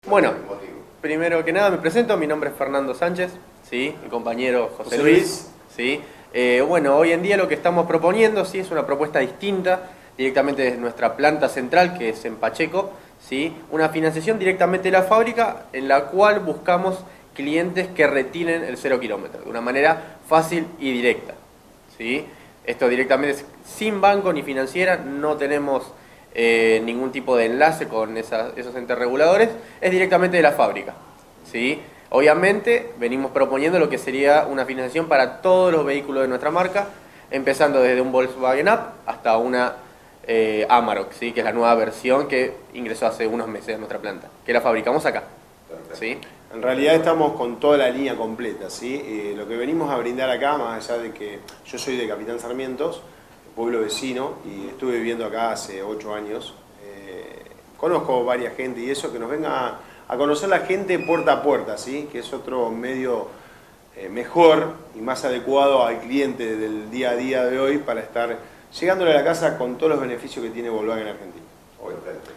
Bueno, primero que nada me presento, mi nombre es Fernando Sánchez, ¿sí? Mi compañero José Luis. ¿Sí? Bueno, hoy en día lo que estamos proponiendo, ¿sí? Es una propuesta distinta, directamente desde nuestra planta central, que es en Pacheco, ¿sí? Una financiación directamente de la fábrica, en la cual buscamos clientes que retiren el 0 kilómetro, de una manera fácil y directa, ¿sí? Esto directamente es sin banco ni financiera, no tenemos ningún tipo de enlace con esos entes reguladores, es directamente de la fábrica, ¿sí? Obviamente venimos proponiendo lo que sería una financiación para todos los vehículos de nuestra marca, empezando desde un Volkswagen Up hasta una Amarok, ¿sí? Que es la nueva versión que ingresó hace unos meses a nuestra planta, que la fabricamos acá, ¿sí? En realidad estamos con toda la línea completa, ¿sí? Lo que venimos a brindar acá, más allá de que yo soy de Capitán Sarmientos, pueblo vecino, y estuve viviendo acá hace 8 años, conozco varias gente y eso, que nos venga a conocer la gente puerta a puerta, ¿sí? Que es otro medio mejor y más adecuado al cliente del día a día de hoy para estar llegándole a la casa con todos los beneficios que tiene Volkswagen en Argentina. Perfecto.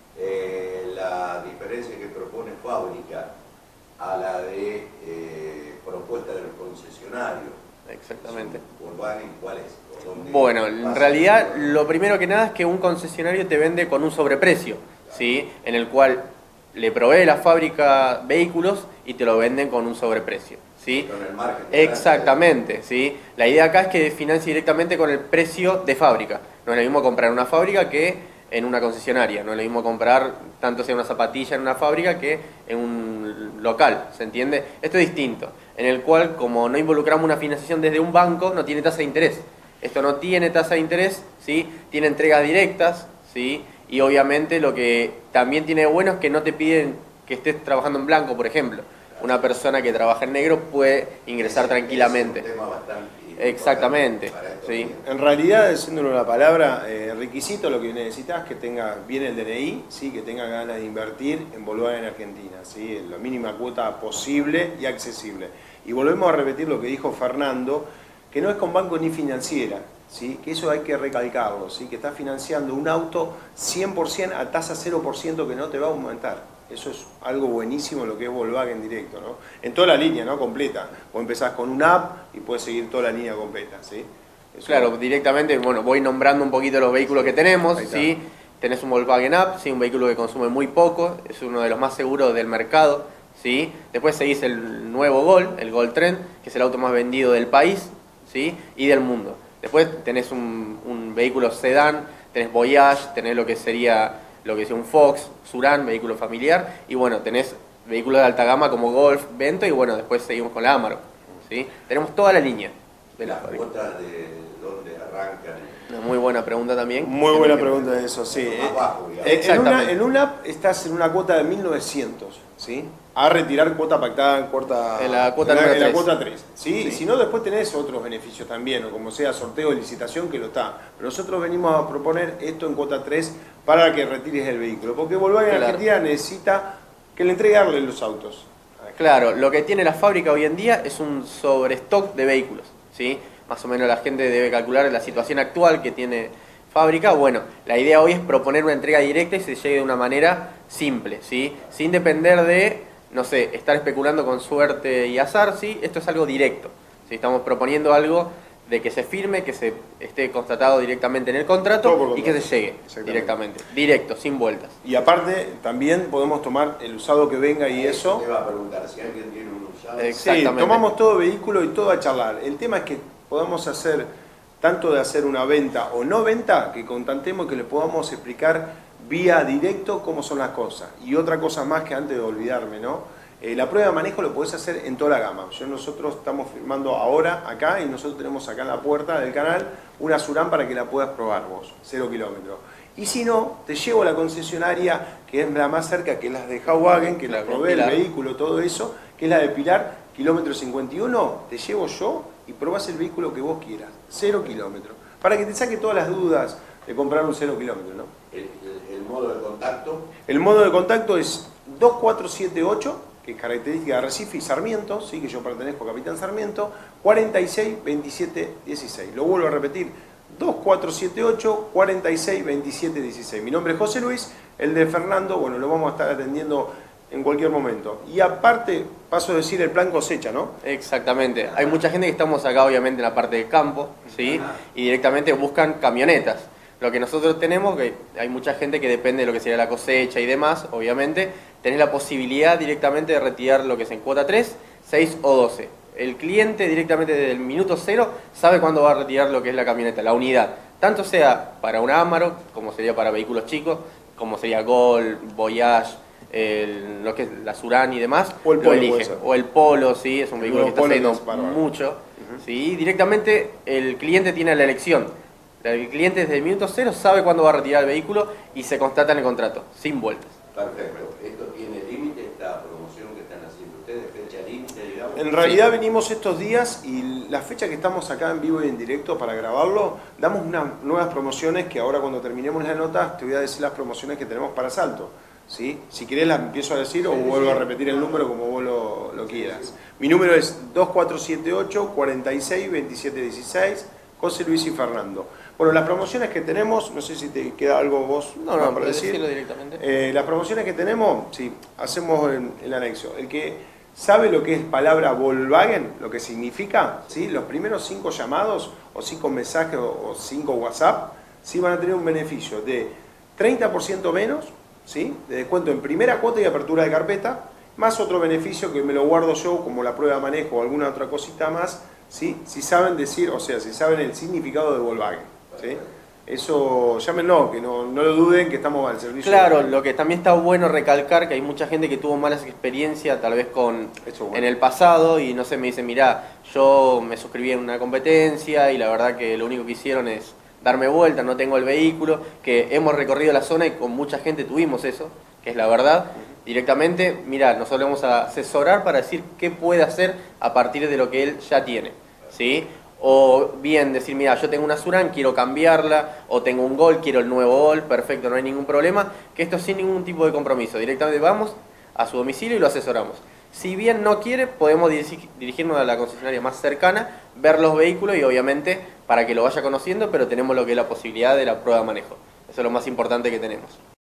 La diferencia que propone fábrica a la de propuesta del concesionario. Exactamente. Volkswagen, ¿cuál es? Bueno, en realidad lo primero que nada es que un concesionario te vende con un sobreprecio, ¿sí? En el cual le provee la fábrica vehículos y te lo venden con un sobreprecio, ¿sí? Con el marketing. Exactamente, ¿sí? La idea acá es que financie directamente con el precio de fábrica. No es lo mismo comprar en una fábrica que en una concesionaria. No es lo mismo comprar tanto sea una zapatilla en una fábrica que en un local, ¿se entiende? Esto es distinto, en el cual como no involucramos una financiación desde un banco, no tiene tasa de interés. Esto no tiene tasa de interés, ¿sí? Tiene entregas directas, ¿sí? Y obviamente lo que también tiene de bueno es que no te piden que estés trabajando en blanco, por ejemplo. Una persona que trabaja en negro puede ingresar tranquilamente. Es un tema bastante exactamente, ¿sí? En realidad, diciéndole una palabra, requisito lo que necesitas es que tenga bien el DNI, ¿sí? Que tenga ganas de invertir en Volkswagen en Argentina, ¿sí? La mínima cuota posible y accesible. Y volvemos a repetir lo que dijo Fernando, que no es con banco ni financiera, ¿sí? Que eso hay que recalcarlo, ¿sí? Que estás financiando un auto 100% a tasa 0% que no te va a aumentar. Eso es algo buenísimo lo que es Volkswagen directo, ¿no? En toda la línea, ¿no? Completa. Vos empezás con un app y puedes seguir toda la línea completa, ¿sí? Eso. Claro, directamente, bueno, voy nombrando un poquito los vehículos que tenemos, ¿sí? Tenés un Volkswagen Up, ¿sí? Un vehículo que consume muy poco, es uno de los más seguros del mercado, ¿sí? Después seguís el nuevo Gol, el Gol Trend, que es el auto más vendido del país, ¿sí? Y del mundo. Después tenés un vehículo sedán, tenés Voyage, tenés lo que sería un Fox, Surán, vehículo familiar, y bueno, tenés vehículos de alta gama como Golf, Vento, y bueno, después seguimos con la Amarok, ¿sí? Tenemos toda la línea de la fábrica. ¿Las cuotas de dónde arrancan? Una muy buena pregunta también. Muy buena pregunta de eso, sí. Exactamente. En una estás en una cuota de 1.900, ¿sí? A retirar cuota pactada en la cuota 3, ¿sí? Sí. Si no, después tenés otros beneficios también, o como sea sorteo o licitación, que lo está. Pero nosotros venimos a proponer esto en cuota 3 para que retires el vehículo, porque Volkswagen en Argentina necesita que le entregarle los autos. Claro, lo que tiene la fábrica hoy en día es un sobrestock de vehículos, ¿sí? Más o menos la gente debe calcular la situación actual que tiene fábrica. Bueno, la idea hoy es proponer una entrega directa y se llegue de una manera simple, ¿sí? Sin depender de, no sé, estar especulando con suerte y azar, ¿sí? Esto es algo directo, ¿sí? Estamos proponiendo algo de que se firme, que se esté constatado directamente en el contrato y que se llegue directamente, directo, sin vueltas. Y aparte, también podemos tomar el usado que venga y eso. Te iba a preguntar si alguien tiene un usado. Exactamente. Sí, tomamos todo vehículo y todo a charlar. El tema es que podamos hacer, tanto de hacer una venta o no venta, que contantemos, que le podamos explicar vía directo cómo son las cosas. Y otra cosa más que antes de olvidarme, ¿no? La prueba de manejo lo podés hacer en toda la gama. Nosotros estamos firmando ahora acá y nosotros tenemos acá en la puerta del canal una Surán para que la puedas probar vos, 0 kilómetros. Y si no, te llevo a la concesionaria que es la más cerca, que es la de Volkswagen, que la provee el vehículo, todo eso, que es la de Pilar, kilómetro 51, te llevo yo y probás el vehículo que vos quieras, 0 kilómetros, para que te saque todas las dudas de comprar un 0 kilómetro, ¿no? ¿El modo de contacto? El modo de contacto es 2478, que es característica de Recife y Sarmiento, sí, que yo pertenezco a Capitán Sarmiento, 46 27 16. Lo vuelvo a repetir, 2478 46 27 16. Mi nombre es José Luis, el de Fernando, bueno, lo vamos a estar atendiendo en cualquier momento. Y aparte, paso a decir el plan cosecha, ¿no? Exactamente. Hay mucha gente que estamos acá obviamente en la parte del campo, ¿sí? Y directamente buscan camionetas. Lo que nosotros tenemos, que hay mucha gente que depende de lo que sería la cosecha y demás, obviamente, tenés la posibilidad directamente de retirar lo que es en cuota 3, 6 o 12. El cliente directamente desde el minuto cero sabe cuándo va a retirar lo que es la camioneta, la unidad. Tanto sea para un Amarok, como sería para vehículos chicos, como sería Gol, Voyage, lo que es la Surán y demás, O el lo Polo elige. puede ser. O el Polo, sí, es un vehículo que está Polo saliendo es bárbaro. mucho. ¿Sí? Directamente el cliente tiene la elección. El cliente desde el minuto cero sabe cuándo va a retirar el vehículo y se constata en el contrato, sin vueltas. Perfecto. ¿Esto tiene límite, esta promoción que están haciendo ustedes? ¿Fecha límite, digamos? En realidad venimos estos días y la fecha que estamos acá en vivo y en directo para grabarlo, damos unas nuevas promociones que ahora cuando terminemos la nota te voy a decir las promociones que tenemos para Salto. ¿Sí? Si querés las empiezo a decir o vuelvo a repetir el número como vos lo quieras. Mi número es 2478 46 27 16, José Luis y Fernando. Bueno, las promociones que tenemos, no sé si te queda algo vos No, para podés decir. decirlo directamente. Las promociones que tenemos, sí, hacemos el anexo. El que sabe lo que es palabra Volkswagen, lo que significa, ¿sí? Los primeros 5 llamados o 5 mensajes o 5 WhatsApp, sí van a tener un beneficio de 30% menos, ¿sí? De descuento en primera cuota y apertura de carpeta, más otro beneficio que me lo guardo yo como la prueba de manejo o alguna otra cosita más, ¿sí? Si saben decir, o sea, si saben el significado de Volkswagen, ¿sí? Eso, llámenlo, que no lo duden, que estamos al servicio. Claro, lo que también está bueno recalcar que hay mucha gente que tuvo malas experiencias tal vez con Eso, bueno. en el pasado y no sé, me dicen, mirá, yo me suscribí en una competencia y la verdad que lo único que hicieron es darme vuelta, no tengo el vehículo, que hemos recorrido la zona y con mucha gente tuvimos eso, que es la verdad. Directamente, mirá, nosotros le vamos a asesorar para decir qué puede hacer a partir de lo que él ya tiene, ¿sí? O bien decir, mira, yo tengo una Surán, quiero cambiarla, o tengo un Gol, quiero el nuevo Gol, perfecto, no hay ningún problema, que esto sin ningún tipo de compromiso, directamente vamos a su domicilio y lo asesoramos. Si bien no quiere, podemos dirigirnos a la concesionaria más cercana, ver los vehículos y obviamente para que lo vaya conociendo, pero tenemos lo que es la posibilidad de la prueba de manejo. Eso es lo más importante que tenemos.